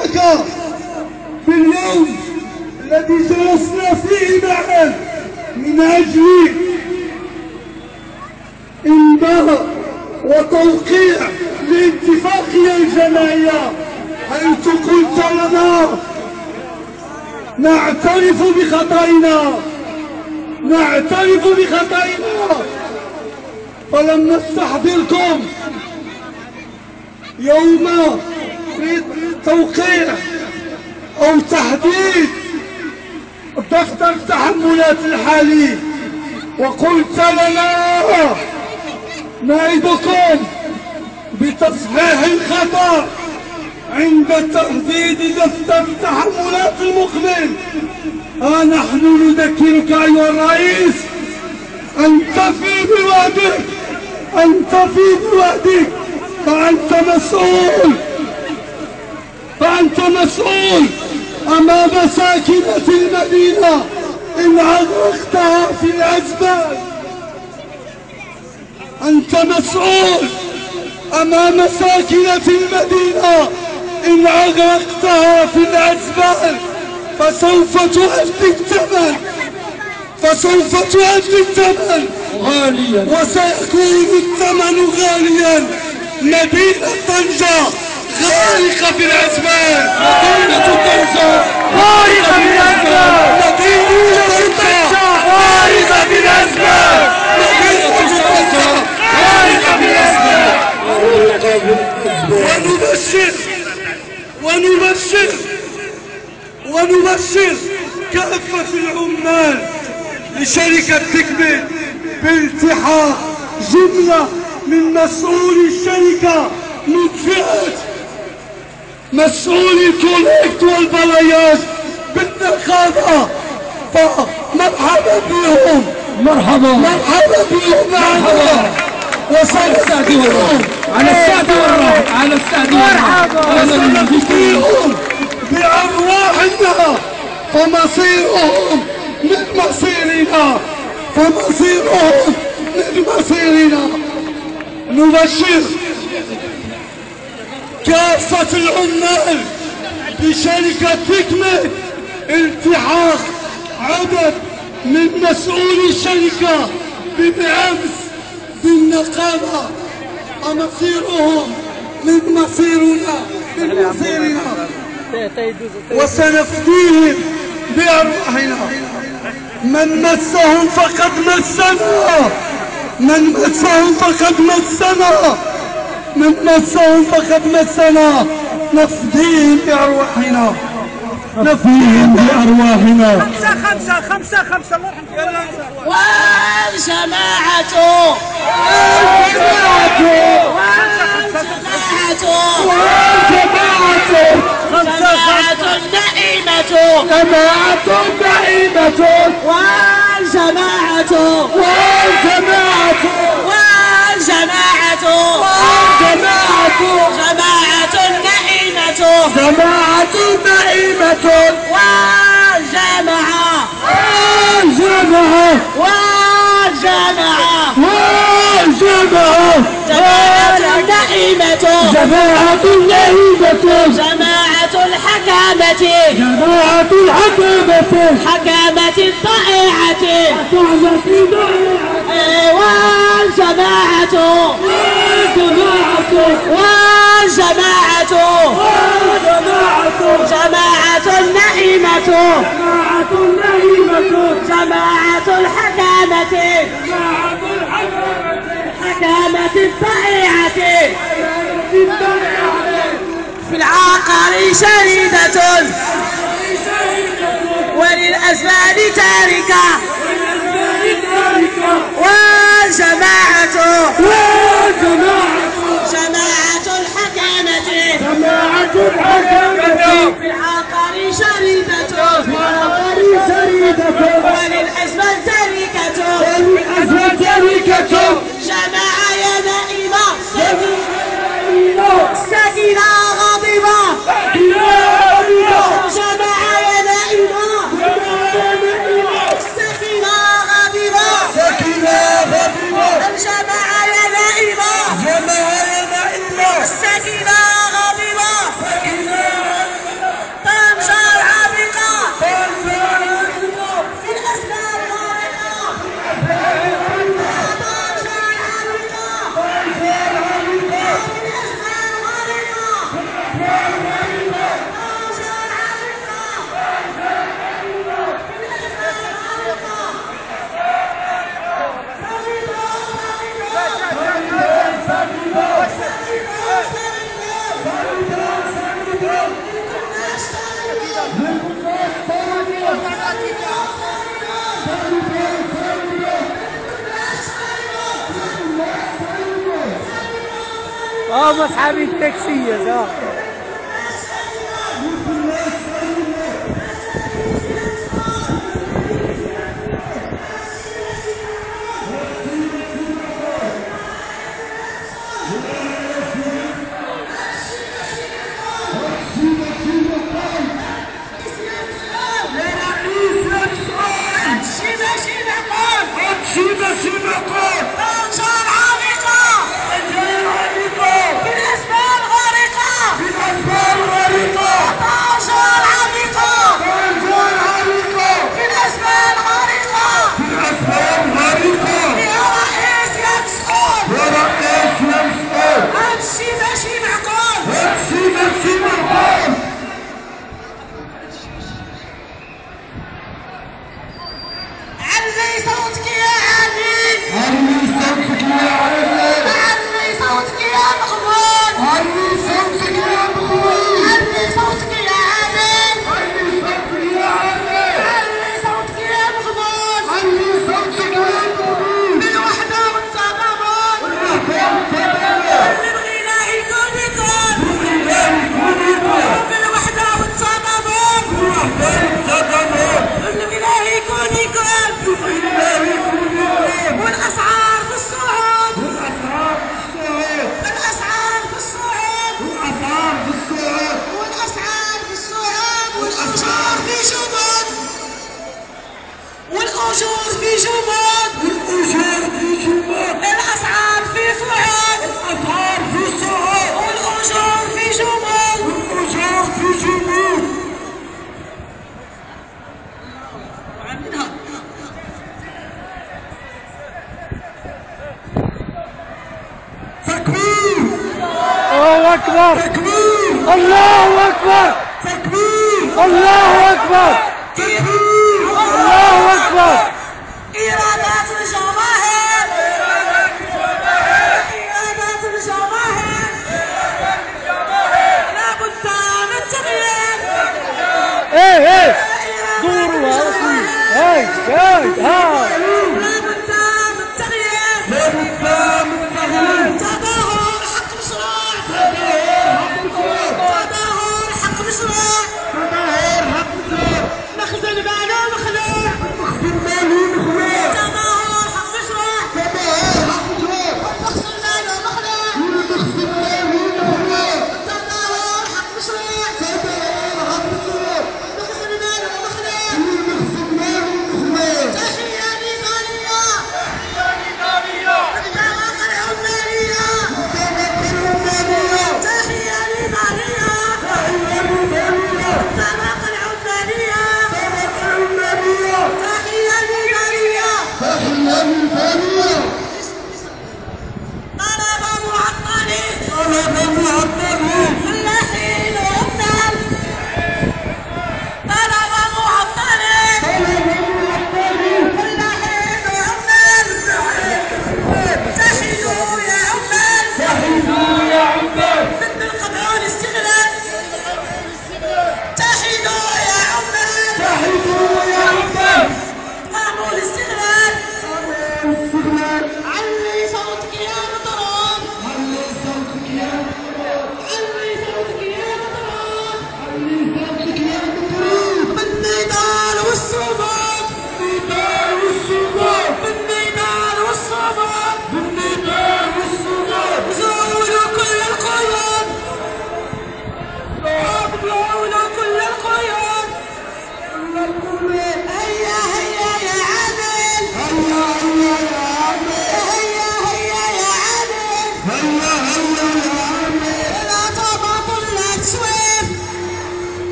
ذاك في اليوم الذي جلسنا فيه معا من أجل إمضاء وتوقيع لاتفاقية الجماعية، حيث قلت لنا نعترف بخطئنا، فلم نستحضركم يوم توقيع أو تحديد دفتر التحملات الحالي، وقلت لنا نعدكم بتصحيح الخطأ عند تحديد دفتر التحملات المقبل. نحن نذكرك أيها الرئيس أن تفي بوعدك، فأنت مسؤول أمام ساكنة المدينة إن أغرقتها في الأزبال. أنت مسؤول أمام ساكنة المدينة إن أغرقتها في الأزبال، فسوف تؤدي الثمن غاليا، وسيكون الثمن غاليا. مدينة طنجة غارقة في الأزبال، مدينة طنجة غارقة في الأزبال، مدينة طنجة غارقة في الأزبال، مدينة طنجة غارقة في الأزبال. ونبشر كافة العمال لشركة تكمل بالتحاق جملة من مسؤولي الشركة من فئة مسؤولي الكوليكت والبلايات بالنقابة، فمرحبا بهم، مرحبا معنا، وسنستقبلهم على السعد والراحة، وسنفديهم بأرواحنا، فمصيرهم من مصيرنا. نبشر كافة العمال بشركة تكمل التحاق عدد من مسؤولي الشركة بالأمس بالنقابة، ومصيرهم من مصيرنا، وسنفديهم بأرواحنا. من مسهم فقد مسنا، نفديهم بأرواحنا. خمسة والجماعة نائمة، حكامة الضائعة، جماعة النائمة، جماعة الحكامة، حكامة الضائعة، في العقار شريدة وللأزمان تاركة، والجماعة جماعة الحكامة، في العقار شريدة وللأزمان تاركة، جماعة يا نائمة ساكنة غاضبة، جماعة يا نائمة ساكنة غاضبة، الجماعة يا نائمة هما صحابي التاكسيات. والأجور في جمود، الأسعار في صعود، والأجور في جمود. تكبير! الله أكبر! الله أكبر! الله أكبر! الله أكبر! إرادات الجماهير، إرادات الجماهير، لابد من التغيير. إيه دوروا رسمي. ها لابد من التغيير. تظاهر حق مشروع، تظاهر حق مشروع. مخزن ماله مخلوع، تظاهر حق مشروع.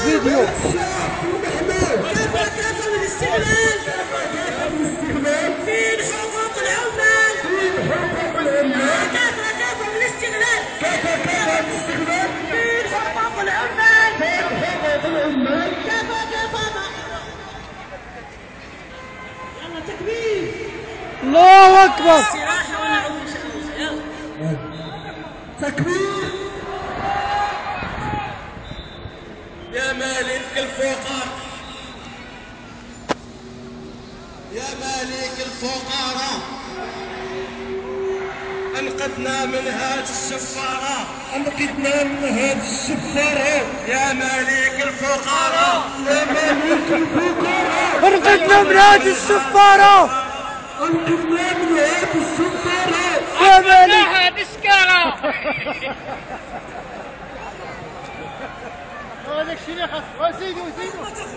فيديو. كافة للاستغلال. فين حقوق العمال. كافة للاستغلال. فين حقوق العمال. كافة. يلا تكبير. الله أكبر. استراحة ونعود يلا. تكبير. يا مالك الفقراء، يا مالك الفقراء، انقذنا من هذه السفارة، انقذنا من هذه السفارة. يا مالك الفقراء، يا مالك الفقراء، انقذنا من هذه السفارة. انقذنا من هذه السفارة. يا مالك. هذاك الشيء اللي خاص. وزيدوا